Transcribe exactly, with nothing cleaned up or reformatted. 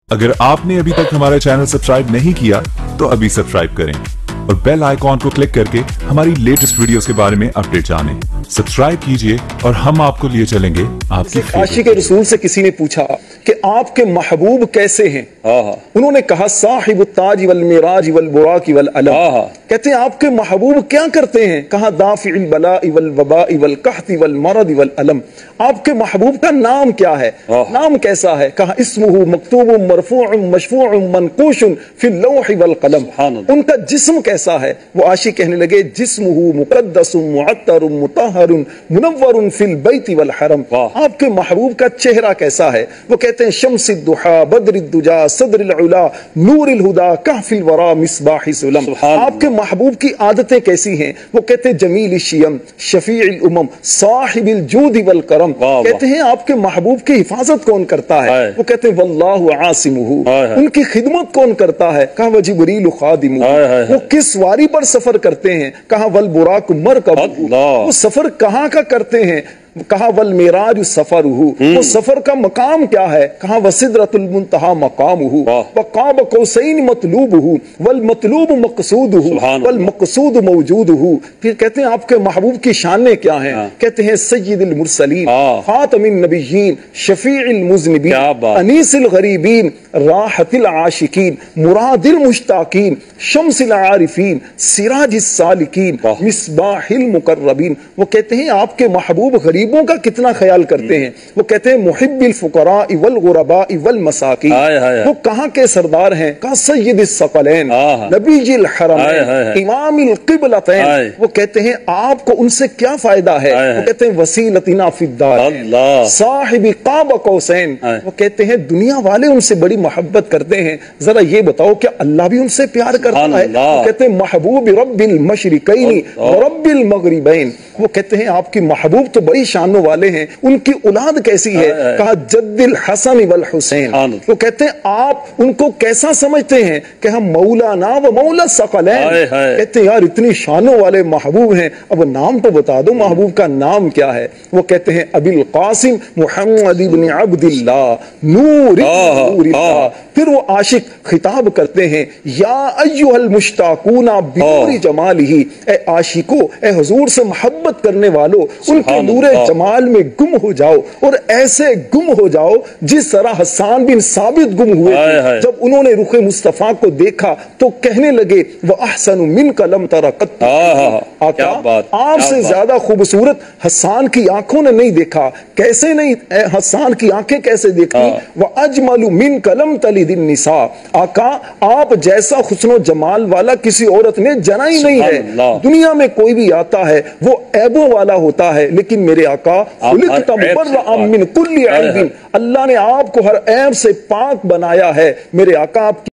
अगर आपने अभी तक हमारा चैनल सब्सक्राइब नहीं किया तो अभी सब्सक्राइब करें और बेल आइकॉन को क्लिक करके हमारी लेटेस्ट वीडियोस के बारे में अपडेट जानें। सब्सक्राइब कीजिए और हम आपको लिए चलेंगे आपकी आशिक रसूल से किसी ने पूछा कि आपके महबूब कैसे हैं? उन्होंने कहा साहिब ताज वल मिराज वल बुराक वल अलम। कहते हैं आपके महबूब क्या करते हैं? कहा दाफिल बलाइ वल वबाइ वल कहति वल मरद वल अलम। आपके महबूब का नाम क्या है? नाम कैसा है? कहा इस्मुहु मक्तूबुम मरफूउम मशफूउम मनकूशुन फिल लौहि वल कलम। उनका जिस्म कैसा है? वो आशिक कहने लगे जिस्मुहु मुक़द्दसुम मुअत्तरुम मुतहहरुन मुनव्वरुन फिल बैति वल हरम। आपके महबूब का चेहरा कैसा है? वो कहते हैं शम्सिद दुहा बद्रिद दुजा सदरिल उला नूरिल हुदा कहफिल वरा मिसबाहि सुलम। आपके महबूब की आदतें कैसी हैं? वो कहते हैं जमील शियम शफीइल उमम साहिबिल जूद वल करम। कहते हैं आपके महबूब की हिफाजत कौन करता है? वो कहते हैं वल्लाहु आसिमुहु। उनकी खिदमत कौन करता है? कहा व जिब्रील खादिमुहु। वो किस वारी पर सफर करते हैं? कहा वल बुराक मरकबुहु। वो सफर कहाँ का करते हैं? कहा वल मिराज सफरुहु। वो सफर का मकाम क्या है? कहा वसिदरतुल मुंतहा मकामुहु व काब कौसैन मतलूबुहु वल मतलूब मकसूदुहु वल मकसूद मौजूदुहु। फिर कहते हैं आपके महबूब की शानें क्या हैं? कहते हैं सय्यिदुल मुरसलीन खातमिन नबिय्यीन शफीइल मुज़निबीन अनीसिल गरीबीन राहतिल आशिकीन मुरादिल मुश्ताकीन शम्सिल आरिफीन सिराजिस सालिकीन मिसबाहिल मुकर्रबीन। वो कहते हैं आपके महबूब गरीबों का कितना ख्याल करते हैं। वो कहते हैं मुहिब्बिल फुकरा वल गुरबा वल मसाकीन। वो कहाँ के सरदार हैं? कहा सय्यदिस सकलैन नबीजिल हरमैन इमामिल क़िबलतैन। वो कहते हैं आपको उनसे क्या फायदा है? वो कहते हैं वसीलतिना फिद्दारैन साहिबी क़ाब कौसैन। वो कहते हैं दुनिया वाले उनसे बड़ी मोहब्बत करते हैं, जरा ये बताओ क्या अल्लाह भी उनसे प्यार करता है? वो कहते हैं महबूब रब्बिल मशरिकैनि व रब्बिल मगरिबैन। वो कहते हैं आपकी महबूब तो बड़ी शानों वाले हैं, उनकी औलाद कैसी है? कहा जद्दिल हसन वल हुसैन। वो कहते हैं आप उनको कैसा समझते हैं? कि हम मौलाना व मौला सकलैन। कहते हैं यार इतनी शानों वाले महबूब हैं, अब नाम तो बता दो महबूब का नाम क्या है? वो कहते हैं अबिल कासिम मुहम्मद इब्न अब्दुल्लाह नूर नूरिल्लाह। फिर वो आशिक खिताब करते हैं या अय्युहल मुश्ताकूना बिनूरि जमालिही। ए आशिको, ए हुजूर से मोहब्बत करने वालों, उनके नूरे जमाल में गुम हो जाओ और ऐसे गुम हो जाओ जिस तरह हसन बिन साबित गुम हुए थे। जब उन्होंने रुख मुस्तफा को देखा तो कहने लगे वह अहसन मिन कलम तरा कत्तु। आका आपसे ज्यादा खूबसूरत हसन की आंखों ने नहीं देखा। कैसे नहीं? हसन की आंखें कैसे देखी? वह अजमलु मिन कलम तलिदिन निसा। आका आप जैसा हुस्नो जमाल वाला किसी औरत ने जना ही नहीं है। दुनिया में कोई भी आता है वो ऐबों वाला होता है, लेकिन मेरे आका अल्लाह ने आपको हर ऐब से पाक बनाया है। मेरे आका आप